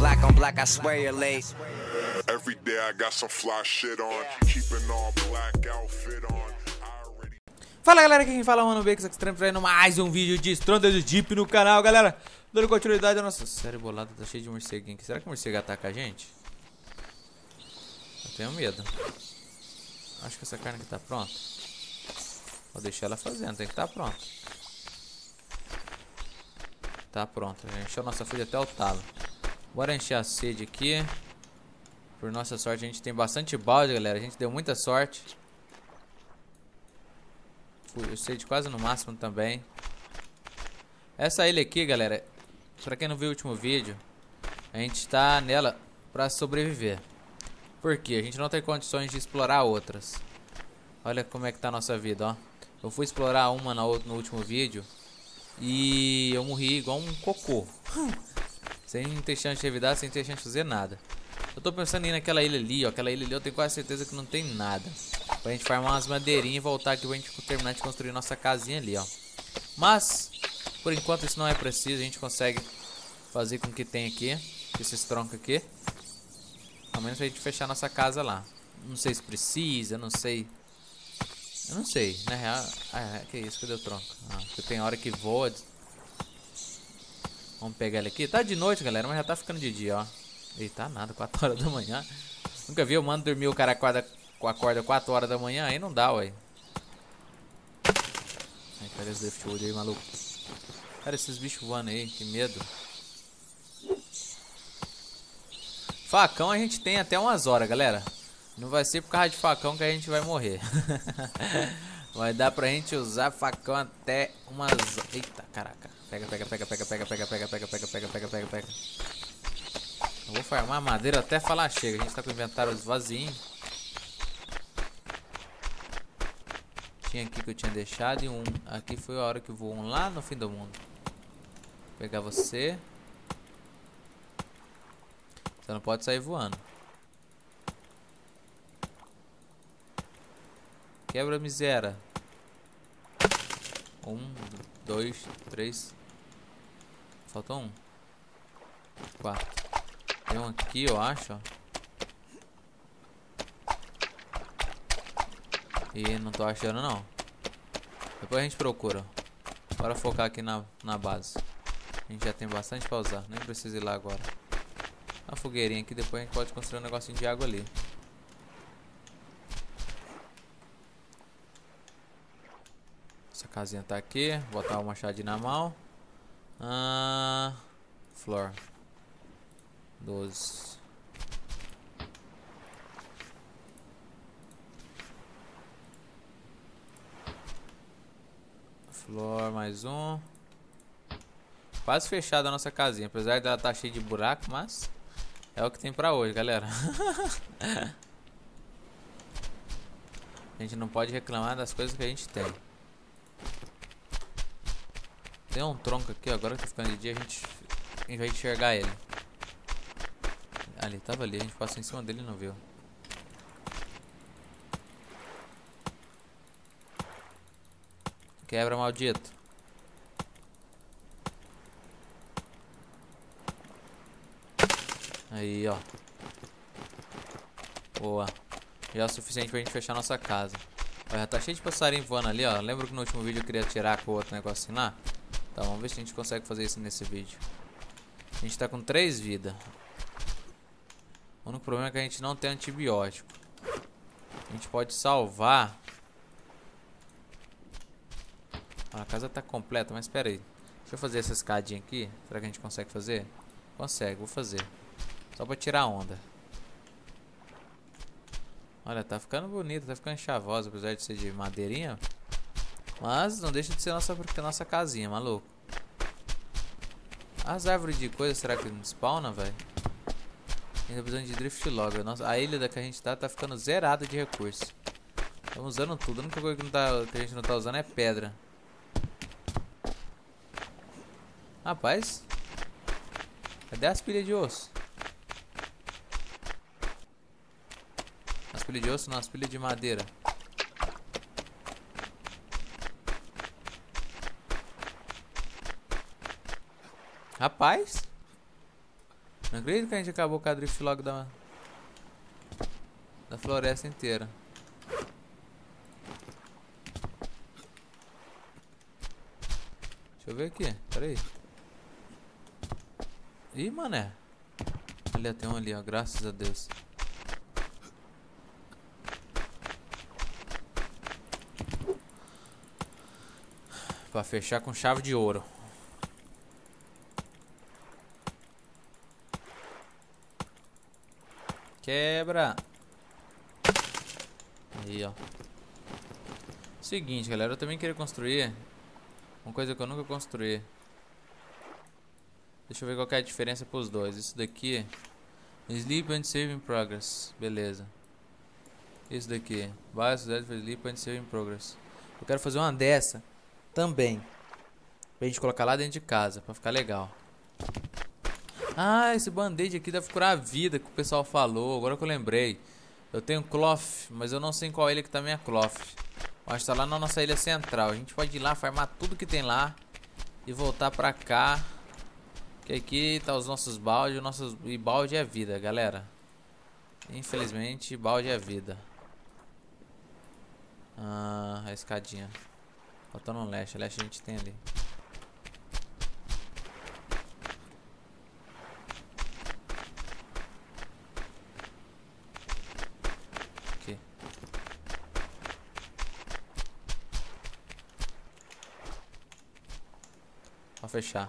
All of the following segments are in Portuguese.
black on black, I swear you're late. Every day I got some fly shit on, keeping all black outfit on. Fala galera, aqui quem fala é o Mano B, que estamos trazendo mais um vídeo de Stranded Deep no canal, galera. Dando continuidade à nossa série bolada, tá cheio de morceguinho aqui. Será que o morcego ataca a gente? Eu tenho medo. Acho que essa carne aqui tá pronta. Vou deixar ela fazendo, tem que estar pronta. Tá pronta, já encheu nossa fome até o talo. Bora encher a sede aqui. Por nossa sorte a gente tem bastante balde, galera. A gente deu muita sorte. Eu sei de quase no máximo também. Essa ilha aqui, galera, pra quem não viu o último vídeo, a gente tá nela pra sobreviver. Por quê? A gente não tem condições de explorar outras. Olha como é que tá a nossa vida, ó. Eu fui explorar uma no último vídeo e eu morri igual um cocô. Sem ter chance de revidar, sem ter chance de fazer nada. Eu tô pensando em ir naquela ilha ali, ó. Aquela ilha ali eu tenho quase certeza que não tem nada. Pra gente farmar umas madeirinhas e voltar aqui pra gente terminar de construir nossa casinha ali, ó. Mas, por enquanto isso não é preciso. A gente consegue fazer com que tem aqui, esses troncos aqui. Ao menos pra gente fechar nossa casa lá. Não sei se precisa, não sei. Eu não sei, na real. Que isso, cadê o tronco? Porque tem hora que voa. Vamos pegar ele aqui. Tá de noite, galera, mas já tá ficando de dia, ó. Eita, nada, 4 horas da manhã. Nunca vi o mano dormir, o cara acorda 4 horas da manhã, aí não dá, ué. Ai, cara, esse driftwood aí, maluco. Cara, esses bichos voando aí, que medo. Facão a gente tem até umas horas, galera. Não vai ser por causa de facão que a gente vai morrer. Vai dar pra gente usar facão até umas... Eita, caraca. Pega. Eu vou farmar madeira até falar chega. A gente tá com o inventário esvazinho. Tinha aqui que eu tinha deixado e um... Aqui foi a hora que voou um lá no fim do mundo. Vou pegar você. Você não pode sair voando. Quebra, miséria. 1, 2, 3. Faltou um. 4. Tem um aqui, eu acho. E não tô achando, não. Depois a gente procura. Bora focar aqui na base. A gente já tem bastante pra usar. Nem precisa ir lá agora. Uma fogueirinha aqui, depois a gente pode construir um negocinho de água ali. Essa casinha tá aqui. Vou botar o machadinho na mão. Flor 12. Flor mais um. Quase fechada a nossa casinha. Apesar dela estar cheia de buraco, mas é o que tem pra hoje, galera. A gente não pode reclamar das coisas que a gente tem. Tem um tronco aqui, agora que tá ficando de dia, a gente vai enxergar ele. Ali, tava ali, a gente passou em cima dele e não viu. Quebra, maldito. Aí, ó. Boa. Já é o suficiente pra gente fechar nossa casa. Já tá cheio de passarinho voando ali, ó. Lembra que no último vídeo eu queria tirar com o outro negocinho lá? Então, vamos ver se a gente consegue fazer isso nesse vídeo. A gente tá com 3 vidas. O único problema é que a gente não tem antibiótico. A gente pode salvar. A casa tá completa, mas espera aí. Deixa eu fazer essa escadinha aqui. Será que a gente consegue fazer? Consegue, vou fazer. Só pra tirar a onda. Olha, tá ficando bonito, tá ficando chavosa, apesar de ser de madeirinha. Mas não deixa de ser nossa casinha, maluco. As árvores de coisa, será que não spawna, velho? Ainda precisando de drift log. A ilha da que a gente tá ficando zerada de recursos. Estamos usando tudo. A única coisa que a gente não tá usando é pedra. Rapaz, cadê as pilhas de osso? As pilhas de osso não, as pilhas de madeira. Rapaz, Não acredito que a gente acabou com a drift log da floresta inteira. Deixa eu ver aqui, pera aí. Ih, mané. Ali tem um ali, ó, graças a Deus. Pra fechar com chave de ouro. Quebra. Aí, ó. Seguinte, galera, eu também queria construir uma coisa que eu nunca construí. Deixa eu ver qual que é a diferença pros dois. Isso daqui, Sleep and Save in Progress. Beleza. Isso daqui, Base for Sleep and Save in Progress. Eu quero fazer uma dessa também, pra gente colocar lá dentro de casa, pra ficar legal. Ah, esse band-aid aqui deve curar a vida, que o pessoal falou. Agora que eu lembrei. Eu tenho cloth, mas eu não sei em qual ilha que tá minha cloth. Acho que tá lá na nossa ilha central. A gente pode ir lá, farmar tudo que tem lá e voltar pra cá. Que aqui tá os nossos baldes. E balde é vida, galera. Infelizmente, balde é vida. Ah, a escadinha. Faltando um leste. Leste a gente tem ali. Aqui. Vou fechar.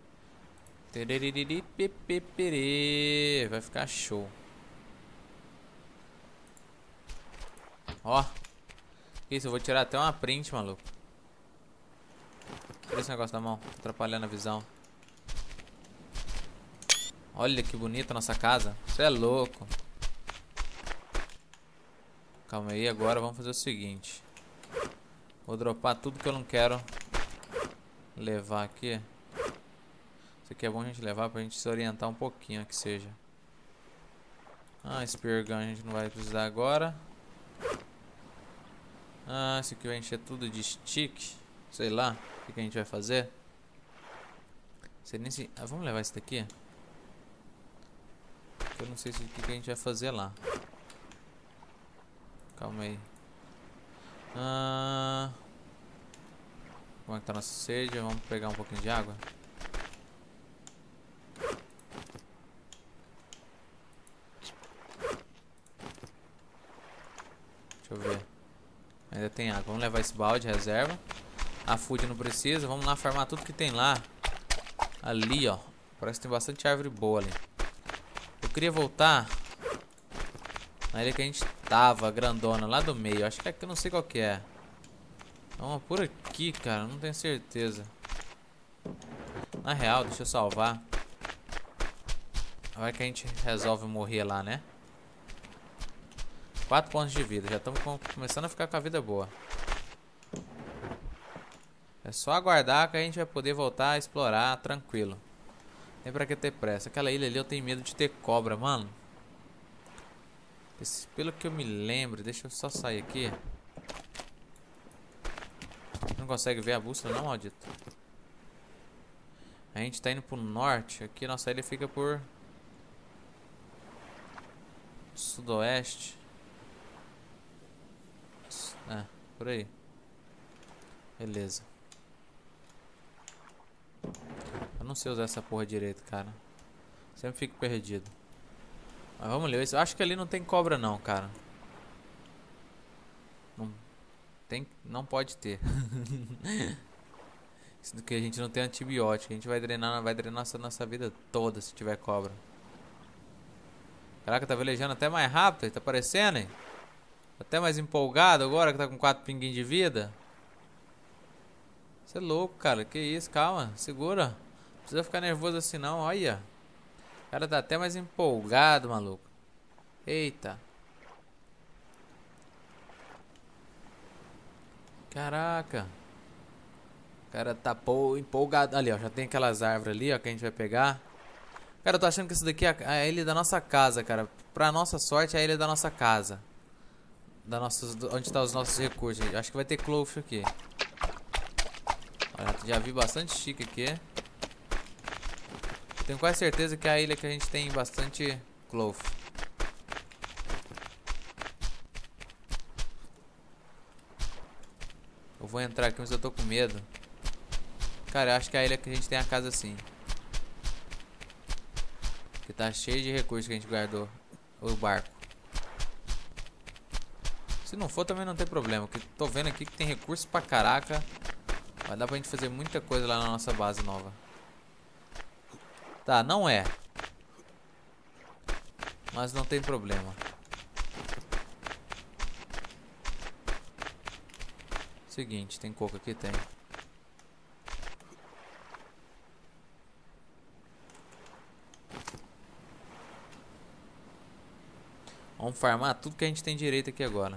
Vai ficar show. Ó. Isso, eu vou tirar até uma print, maluco. Tira esse negócio da mão, tá atrapalhando a visão. Olha que bonita a nossa casa. Você é louco. Calma aí, agora vamos fazer o seguinte. Vou dropar tudo que eu não quero levar aqui. Isso aqui é bom a gente levar pra gente se orientar um pouquinho, que seja. Ah, Spear Gun a gente não vai precisar agora. Ah, isso aqui vai encher tudo de stick. Sei lá, o que a gente vai fazer. Sei nem se... Ah, vamos levar isso daqui? Eu não sei o que a gente vai fazer lá. Calma aí. Como é que tá nossa sede? Vamos pegar um pouquinho de água. Deixa eu ver. Ainda tem água. Vamos levar esse balde, reserva. A food não precisa. Vamos lá farmar tudo que tem lá. Ali, ó. Parece que tem bastante árvore boa ali. Eu queria voltar na ilha que a gente tava, grandona, lá do meio. Acho que aqui eu não sei qual que é. Vamos por aqui, cara. Não tenho certeza. Na real, deixa eu salvar. Vai que a gente resolve morrer lá, né? 4 pontos de vida. Já estamos começando a ficar com a vida boa. É só aguardar que a gente vai poder voltar a explorar tranquilo. Nem pra que ter pressa. Aquela ilha ali eu tenho medo de ter cobra, mano. Pelo que eu me lembro. Deixa eu só sair aqui. Não consegue ver a bússola não, maldito? A gente tá indo pro norte. Aqui nossa ilha fica por sudoeste. É, por aí. Beleza. Eu não sei usar essa porra direito, cara. Sempre fico perdido. Mas vamos ler. Eu acho que ali não tem cobra não, cara. Não pode ter. Isso que a gente não tem antibiótico. A gente vai drenar nossa vida toda se tiver cobra. Caraca, tá velejando até mais rápido. Tá parecendo, hein? Até mais empolgado agora que tá com 4 pinguinhos de vida. Você é louco, cara. Que isso, calma. Segura. Não precisa ficar nervoso assim não, olha. O cara tá até mais empolgado, maluco. Eita. Caraca. O cara tá empolgado. Ali, ó. Já tem aquelas árvores ali, ó, que a gente vai pegar. Cara, eu tô achando que isso daqui é a ilha da nossa casa, cara. Pra nossa sorte, é a ilha da nossa casa. Onde tá os nossos recursos. Acho que vai ter cloth aqui. Olha, já vi bastante chique aqui. Tenho quase certeza que é a ilha que a gente tem bastante clove. Eu vou entrar aqui, mas eu tô com medo. Cara, eu acho que é a ilha que a gente tem a casa assim. Que tá cheio de recursos que a gente guardou. O barco. Se não for, também não tem problema. Porque tô vendo aqui que tem recursos pra caraca. Vai dar pra gente fazer muita coisa lá na nossa base nova. Tá, não é. Mas não tem problema. Seguinte, tem coco aqui? Tem. Vamos farmar tudo que a gente tem direito aqui agora.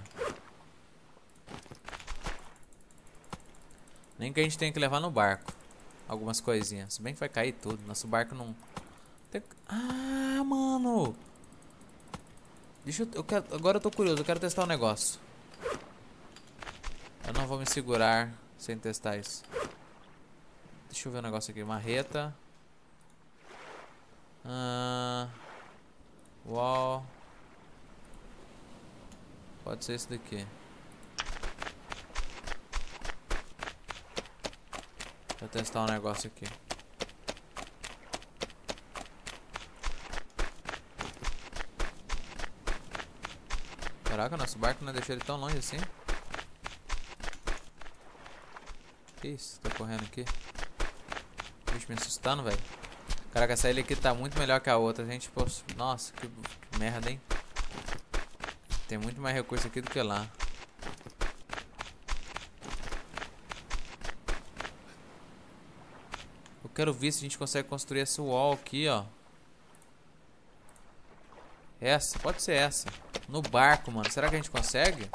Nem que a gente tenha que levar no barco algumas coisinhas. Se bem que vai cair tudo. Nosso barco não... Tem... Ah, mano! Deixa eu quero... Agora eu tô curioso, eu quero testar um negócio. Eu não vou me segurar sem testar isso. Deixa eu ver um negócio aqui. Marreta. Wall. Pode ser esse daqui. Deixa eu testar um negócio aqui. Caraca, nosso barco não deixou ele tão longe assim. Que isso? Tá correndo aqui? Bicho, me assustando, velho. Caraca, essa ilha aqui tá muito melhor que a outra. A gente, pô, nossa, que merda, hein? Tem muito mais recurso aqui do que lá. Eu quero ver se a gente consegue construir essa wall aqui, ó. Essa, pode ser essa. No barco, mano. Será que a gente consegue?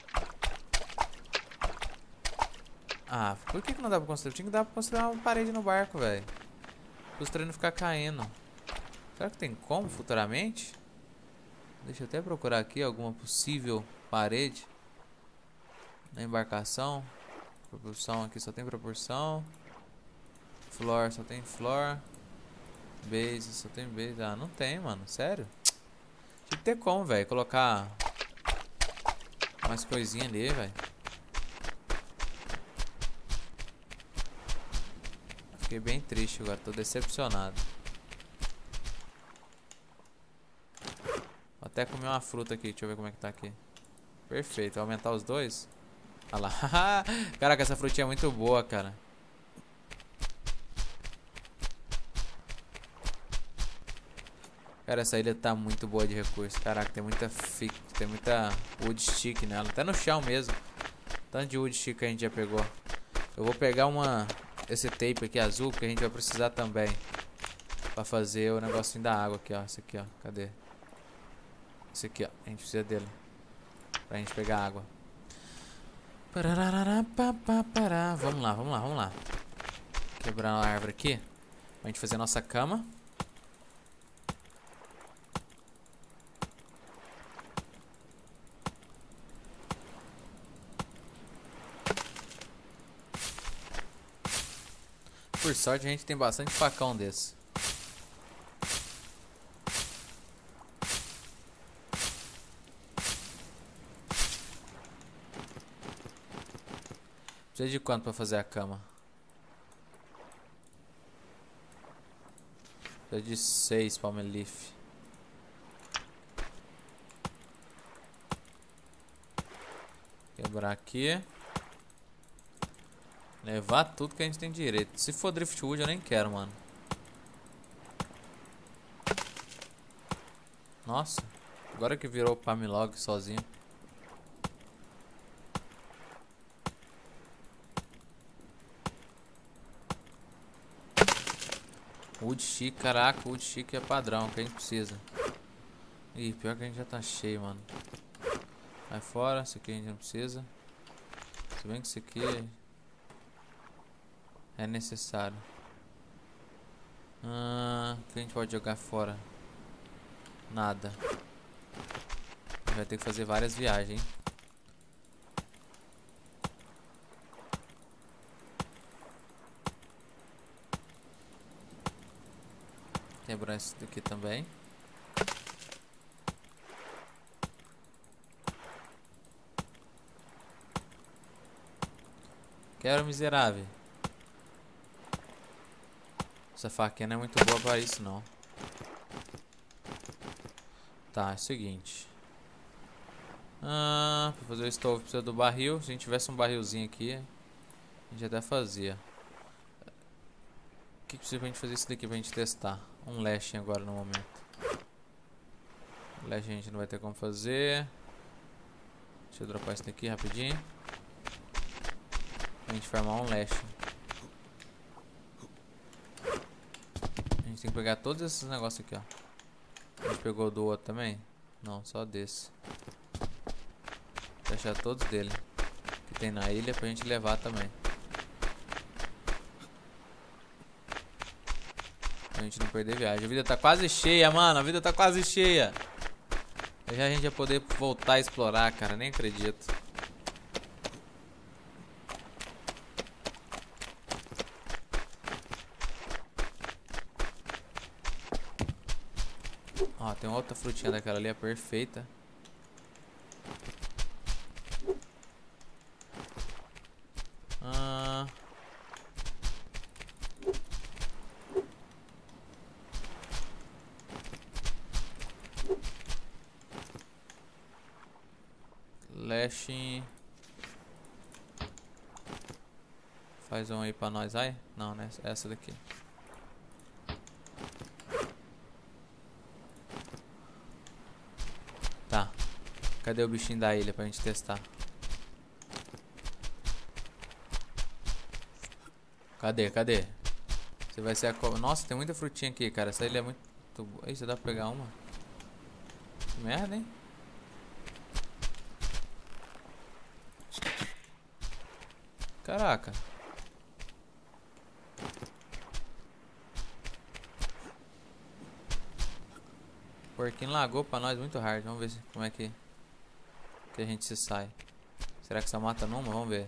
Ah, por que não dá pra construir? Tinha que dar pra construir uma parede no barco, velho. Os treinos ficar caindo. Será que tem como futuramente? Deixa eu até procurar aqui alguma possível parede na embarcação. Propulsão aqui só tem propulsão. Floor só tem floor. Base só tem base. Ah, não tem, mano. Sério? Tinha que ter como, velho. Colocar mais coisinha ali, velho. Fiquei bem triste agora. Tô decepcionado. Vou até comer uma fruta aqui. Deixa eu ver como é que tá aqui. Perfeito. Vai aumentar os dois. Olha lá. Caraca, essa frutinha é muito boa, cara. Cara, essa ilha tá muito boa de recursos. Caraca, tem muita wood stick nela. Até no chão mesmo. Tanto de wood stick que a gente já pegou. Eu vou pegar esse tape aqui azul, que a gente vai precisar também. Pra fazer o negocinho da água aqui, ó. Esse aqui, ó. Cadê? Esse aqui, ó. A gente precisa dele. Pra gente pegar água. Vamos lá, vamos lá, vamos lá. Quebrar a árvore aqui. Pra gente fazer a nossa cama. Por sorte a gente tem bastante facão desse. Precisa de quanto pra fazer a cama? Precisa de 6 palm leaf. Quebrar aqui. Levar tudo que a gente tem direito. Se for driftwood eu nem quero, mano. Nossa. Agora que virou palm log sozinho. Wood chic, caraca, wood chic é padrão, que a gente precisa. Ih, pior que a gente já tá cheio, mano. Vai fora, esse aqui a gente não precisa. Se bem que esse aqui é necessário. O que a gente pode jogar fora? Nada. Vai ter que fazer várias viagens, hein? Quebrar isso daqui também. Quebra, miserável. Essa faquinha não é muito boa para isso, não. Tá, é o seguinte. Pra fazer o estofo precisa do barril. Se a gente tivesse um barrilzinho aqui, a gente até fazia. O que precisa pra gente fazer isso daqui pra gente testar? Um lashing agora no momento. Lashing a gente não vai ter como fazer. Deixa eu dropar isso daqui rapidinho. Pra gente formar um lashing. A gente tem que pegar todos esses negócios aqui, ó. A gente pegou do outro também? Não, só desse. Vou achar todos dele que tem na ilha pra gente levar também. Pra gente não perder viagem. A vida tá quase cheia, mano. A vida tá quase cheia. Já a gente vai poder voltar a explorar, cara. Nem acredito. Ó, tem outra frutinha daquela ali, é perfeita. Lashing. Faz um aí pra nós, ai? Não, né? Essa daqui. Tá. Cadê o bichinho da ilha pra gente testar? Cadê? Cadê? Você vai ser a Nossa, tem muita frutinha aqui, cara. Essa ilha é muito boa. Aí, você dá pra pegar uma? Que merda, hein? Caraca. O porquinho lagou pra nós muito hard. Vamos ver como é que a gente se sai. Será que só mata numa? Vamos ver.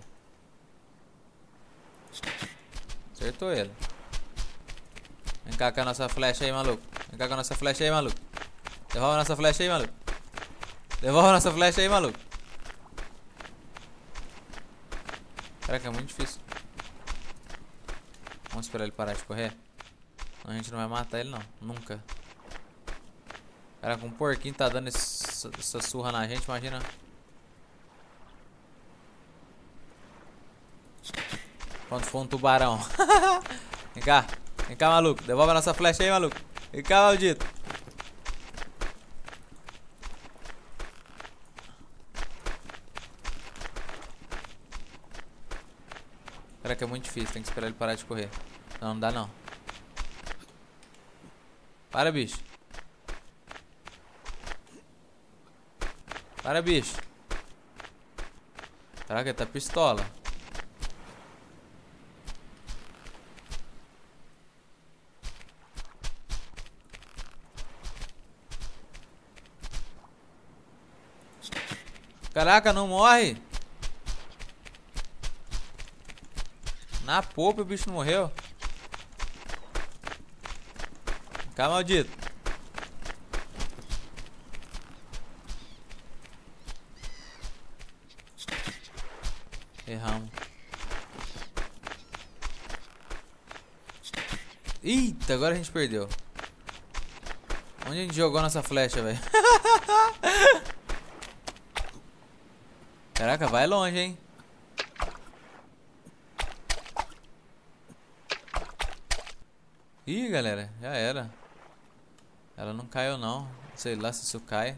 Acertou ele. Vem cá com a nossa flecha aí, maluco. Vem cá com a nossa flecha aí, maluco. Devolve a nossa flecha aí, maluco. Devolve a nossa flecha aí, maluco. Caraca, é muito difícil. Vamos esperar ele parar de correr. A gente não vai matar ele, não. Nunca. Caraca, um porquinho tá dando essa surra na gente, imagina. Quando for um tubarão. Vem cá. Vem cá, maluco. Devolve a nossa flecha aí, maluco. Vem cá, maldito. Caraca, é muito difícil. Tem que esperar ele parar de correr. Não, não dá não. Para, bicho. Para, bicho. Caraca, ele tá pistola. Caraca, não morre. Na popa o bicho não morreu. Cá, maldito. Erramos. Eita, agora a gente perdeu. Onde a gente jogou nossa flecha, velho? Caraca, vai longe, hein? Ih, galera, já era. Ela não caiu não. Sei lá se isso cai.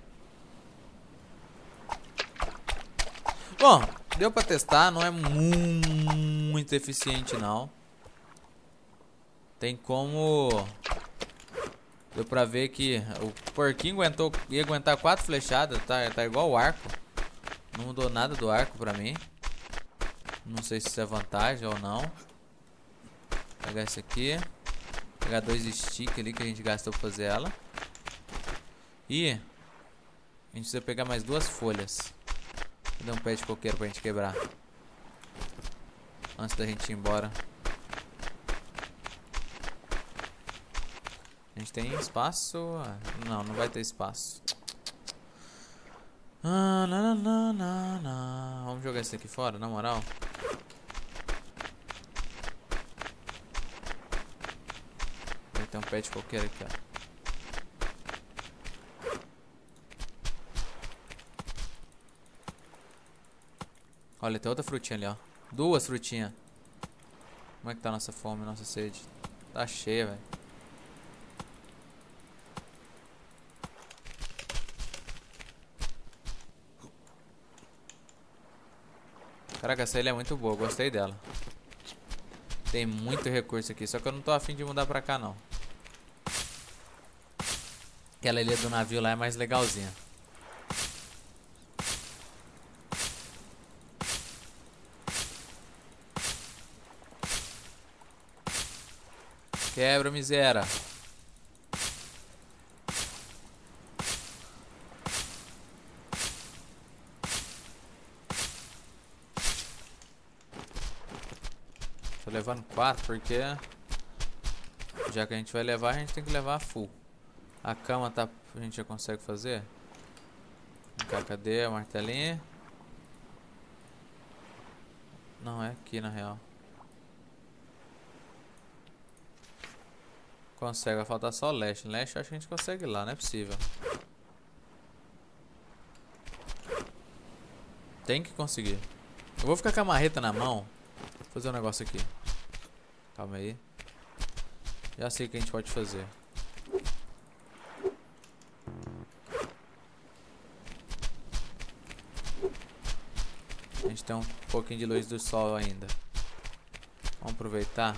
Bom, deu pra testar. Não é muito eficiente não. Tem como... Deu pra ver que o porquinho ia aguentar 4 flechadas. Tá igual o arco. Não mudou nada do arco pra mim. Não sei se isso é vantagem ou não. Vou pegar esse aqui. Pegar 2 sticks ali que a gente gastou pra fazer ela. E a gente precisa pegar mais 2 folhas. Cadê um pé de coqueiro pra gente quebrar? Antes da gente ir embora. A gente tem espaço? Não, não vai ter espaço. Vamos jogar esse aqui fora, na moral. Tem um pet qualquer aqui, ó. Olha, tem outra frutinha ali, ó. 2 frutinhas. Como é que tá a nossa fome, nossa sede? Tá cheia, velho. Caraca, essa ilha é muito boa, gostei dela. Tem muito recurso aqui, só que eu não tô afim de mudar pra cá, não. Aquela ilha do navio lá é mais legalzinha. Quebra, miséria. Tô levando 4 porque já que a gente vai levar, a gente tem que levar full. A cama tá, a gente já consegue fazer? Cadê a martelinha? Não, é aqui na real. Consegue, vai faltar só o leste. Leste acho que a gente consegue ir lá, não é possível. Tem que conseguir. Eu vou ficar com a marreta na mão. Vou fazer um negócio aqui. Calma aí. Já sei o que a gente pode fazer. A gente tem um pouquinho de luz do sol ainda. Vamos aproveitar.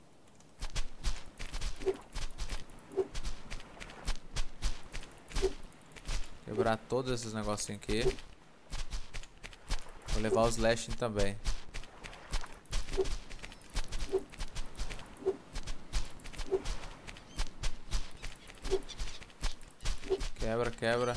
Quebrar todos esses negocinhos aqui. Vou levar os lashing também. Quebra, quebra.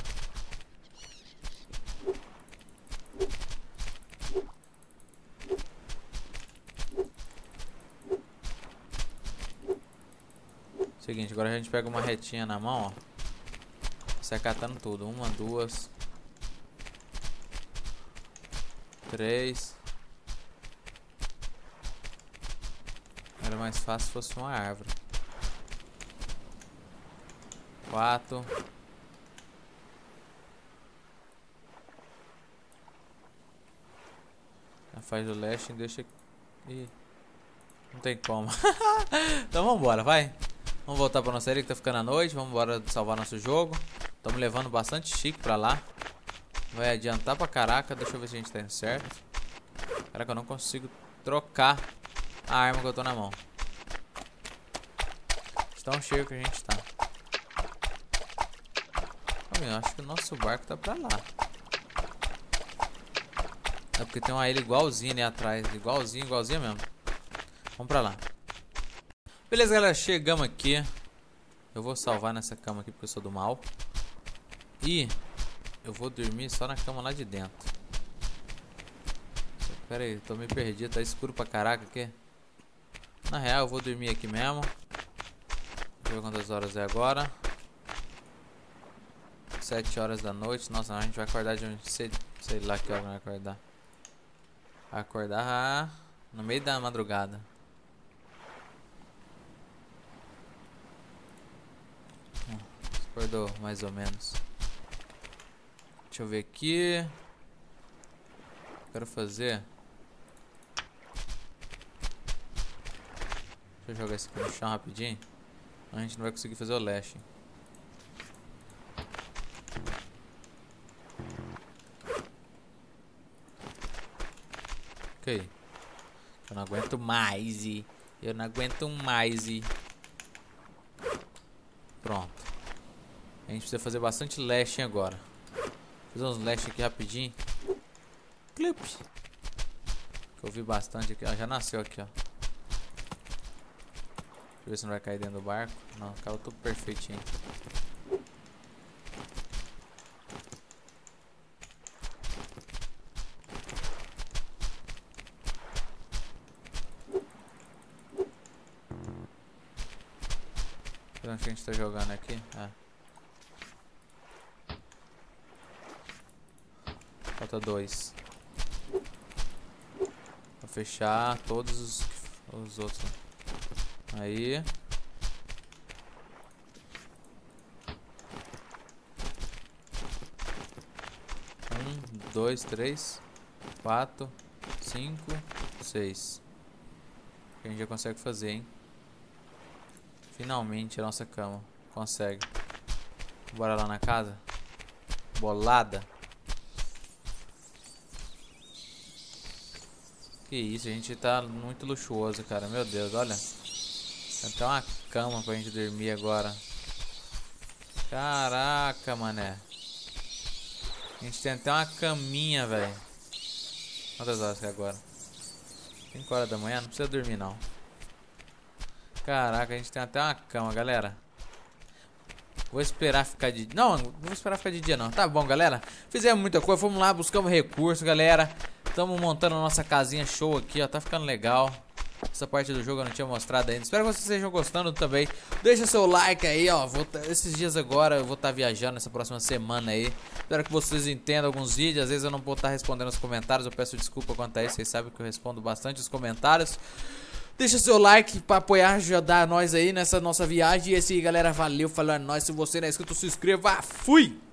Seguinte, agora a gente pega uma retinha na mão, ó. Sai catando tudo. 1, 2, 3. Era mais fácil se fosse uma árvore. 4. Já faz o leste e deixa. Ih, não tem como. Então vambora, vai. Vamos voltar pra nossa ilha que tá ficando à noite. Vamos embora salvar nosso jogo. Estamos levando bastante chique pra lá. Vai adiantar pra caraca. Deixa eu ver se a gente tá indo certo. Caraca, eu não consigo trocar a arma que eu tô na mão. De tão cheio que a gente tá. Eu acho que o nosso barco tá pra lá. É porque tem uma ilha igualzinha ali atrás. Igualzinha mesmo. Vamos pra lá. Beleza, galera. Chegamos aqui. Eu vou salvar nessa cama aqui porque eu sou do mal. E eu vou dormir só na cama lá de dentro. Pera aí, tô meio perdido. Tá escuro pra caraca aqui. Na real, eu vou dormir aqui mesmo. Deixa eu ver quantas horas é agora. 7 horas da noite. Nossa, a gente vai acordar de onde? Sei lá que hora vai acordar. Vai acordar no meio da madrugada. Acordou mais ou menos. Deixa eu ver aqui. Quero fazer. Deixa eu jogar isso aqui no chão rapidinho. A gente não vai conseguir fazer o lashing. Ok. Eu não aguento mais. Eu não aguento mais. Pronto. A gente precisa fazer bastante lashing agora. Fazer uns lashing aqui rapidinho. Clips. Que eu vi bastante aqui. Ó, já nasceu aqui, ó. Deixa eu ver se não vai cair dentro do barco. Não, caiu tudo perfeitinho. Onde que a gente tá jogando aqui? Ah. Falta 2. Vou fechar todos os outros. Aí. 1, 2, 3, 4, 5, 6. A gente já consegue fazer, hein? Finalmente a nossa cama. Consegue. Bora lá na casa. Bolada. Que isso, a gente tá muito luxuoso, cara. Meu Deus, olha. Tem até uma cama pra gente dormir agora. Caraca, mané. A gente tem até uma caminha, velho. Quantas horas que é agora? 5 horas da manhã? Não precisa dormir, não. Caraca, a gente tem até uma cama, galera. Vou esperar ficar de... Não vou esperar ficar de dia, não. Tá bom, galera. Fizemos muita coisa. Fomos lá, buscamos recursos, galera. Estamos montando a nossa casinha show aqui, ó. Tá ficando legal. Essa parte do jogo eu não tinha mostrado ainda. Espero que vocês estejam gostando também. Deixa seu like aí, ó. Esses dias agora eu vou estar viajando essa próxima semana aí. Espero que vocês entendam alguns vídeos. Às vezes eu não vou estar respondendo os comentários. Eu peço desculpa quanto a isso. Vocês sabem que eu respondo bastante os comentários. Deixa seu like pra apoiar, ajudar nós aí nessa nossa viagem. E é isso aí, galera. Valeu, falou, é nóis. Se você não é inscrito, se inscreva. Fui!